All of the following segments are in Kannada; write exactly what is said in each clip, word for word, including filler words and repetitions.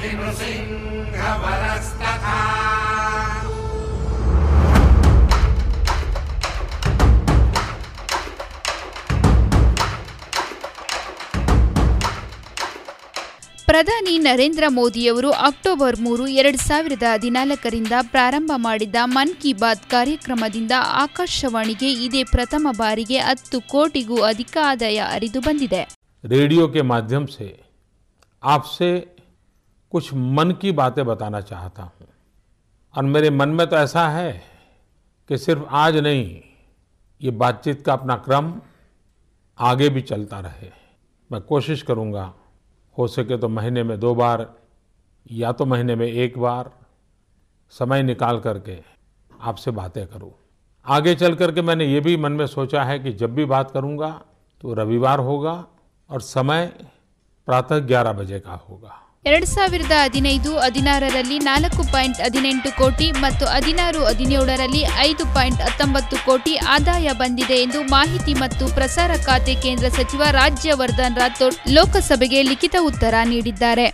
ಪ್ರಧಾನಿ ನರೇಂದ್ರ ಮೋದಿಯವರು ಅಕ್ಟೋಬರ್ ಮೂರು ಎರಡು ಸಾವಿರದ ಹದಿನಾಲ್ಕರಿಂದ ಪ್ರಾರಂಭ ಮಾಡಿದ ಮನ್ ಕಿ ಬಾತ್ ಕಾರ್ಯಕ್ರಮದಿಂದ ಆಕಾಶವಾಣಿಗೆ ಇದೇ ಪ್ರಥಮ ಬಾರಿಗೆ ಹತ್ತು ಕೋಟಿಗೂ अधिक ಆದಾಯ ಹರಿದು ಬಂದಿದೆ. रेडियो के माध्यम से आपसे कुछ मन की बातें बताना चाहता हूँ और मेरे मन में तो ऐसा है कि सिर्फ आज नहीं, ये बातचीत का अपना क्रम आगे भी चलता रहे. मैं कोशिश करूँगा हो सके तो महीने में दो बार या तो महीने में एक बार समय निकाल करके आपसे बातें करूं. आगे चल करके मैंने ये भी मन में सोचा है कि जब भी बात करूंगा तो रविवार होगा और समय प्रातः ग्यारह बजे का होगा. ಎರಡು ಸಾವಿರದ ಹದಿನೈದು ಹದಿನಾರರಲ್ಲಿ ನಾಲ್ಕು ಪಾಯಿಂಟ್ ಹದಿನೆಂಟು ಕೋಟಿ ಮತ್ತು ಹದಿನಾರು ಹದಿನೇಳರಲ್ಲಿ ಐದು ಪಾಯಿಂಟ್ ಹತ್ತೊಂಬತ್ತು ಕೋಟಿ ಆದಾಯ ಬಂದಿದೆ ಎಂದು ಮಾಹಿತಿ ಮತ್ತು ಪ್ರಸಾರ ಖಾತೆ ಕೇಂದ್ರ ಸಚಿವ ರಾಜ್ಯವರ್ಧನ್ ರಾಥೋಡ್ ಲೋಕಸಭೆಗೆ ಲಿಖಿತ ಉತ್ತರ ನೀಡಿದ್ದಾರೆ.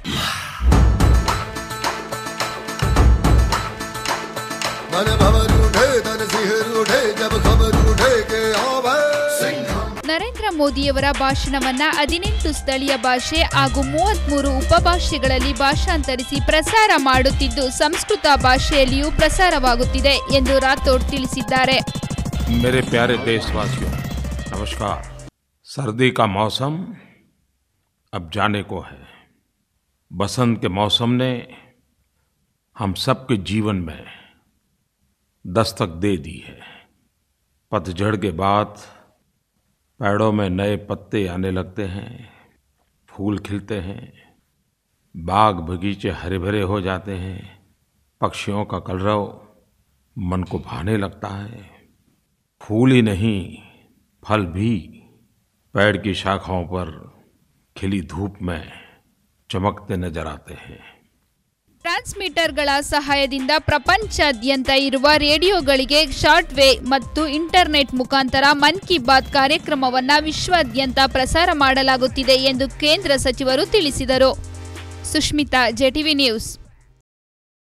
ನರೇಂದ್ರ ಮೋದಿಯವರ ಭಾಷಣವನ್ನ ಹದಿನೆಂಟು ಸ್ಥಳೀಯ ಭಾಷೆ ಹಾಗೂ ಮೂವತ್ಮೂರು ಉಪಭಾಷೆಗಳಲ್ಲಿ ಭಾಷಾಂತರಿಸಿ ಪ್ರಸಾರ ಮಾಡುತ್ತಿದ್ದು ಸಂಸ್ಕೃತ ಭಾಷೆಯಲ್ಲಿಯೂ ಪ್ರಸಾರವಾಗುತ್ತಿದೆ ಎಂದು ರಾಥೋಡ್ ತಿಳಿಸಿದ್ದಾರೆ. मेरे प्यारे देशवासियों, नमस्कार. सर्दी का मौसम अब जाने को है. बसंत के मौसम ने हम सबके जीवन में दस्तक दे दी है. पतझड़ के बाद पेड़ों में नए पत्ते आने लगते हैं, फूल खिलते हैं, बाग बगीचे हरे भरे हो जाते हैं, पक्षियों का कलरव मन को भाने लगता है. फूल ही नहीं, फल भी पेड़ की शाखाओं पर खिली धूप में चमकते नजर आते हैं. ಟ್ರಾನ್ಸ್ಮಿಟರ್ಗಳ ಸಹಾಯದಿಂದ ಪ್ರಪಂಚಾದ್ಯಂತ ಇರುವ ರೇಡಿಯೋಗಳಿಗೆ ಶಾರ್ಟ್ ವೇವ್ ಮತ್ತು ಇಂಟರ್ನೆಟ್ ಮುಖಾಂತರ ಮನ್ ಕಿ ಬಾತ್ ಕಾರ್ಯಕ್ರಮವನ್ನು ವಿಶ್ವಾದ್ಯಂತ ಪ್ರಸಾರ ಮಾಡಲಾಗುತ್ತಿದೆ ಎಂದು ಕೇಂದ್ರ ಸಚಿವರು ತಿಳಿಸಿದರು. Sushmita, JTV news.